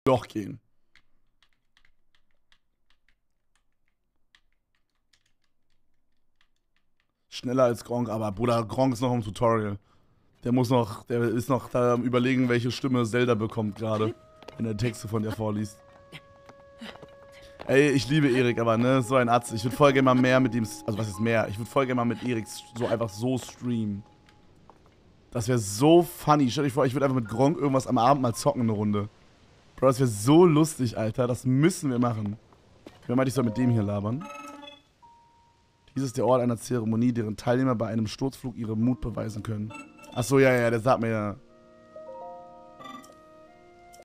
Loch gehen. Schneller als Gronkh, aber Bruder, Gronkh ist noch im Tutorial. Der ist noch da am Überlegen, welche Stimme Zelda bekommt gerade, wenn er Texte von dir vorliest. Ey, ich liebe Erik, aber ne, so ein Atze. Ich würde voll gerne mal mehr mit ihm, also was ist mehr? Ich würde voll gerne mal mit Erik so einfach so streamen. Das wäre so funny. Stell dir vor, ich würde einfach mit Gronkh irgendwas am Abend mal zocken, eine Runde. Bro, das wäre so lustig, Alter. Das müssen wir machen. Wer meint, ich soll mit dem hier labern? Dies ist der Ort einer Zeremonie, deren Teilnehmer bei einem Sturzflug ihre Mut beweisen können. Achso, ja, der sagt mir ja.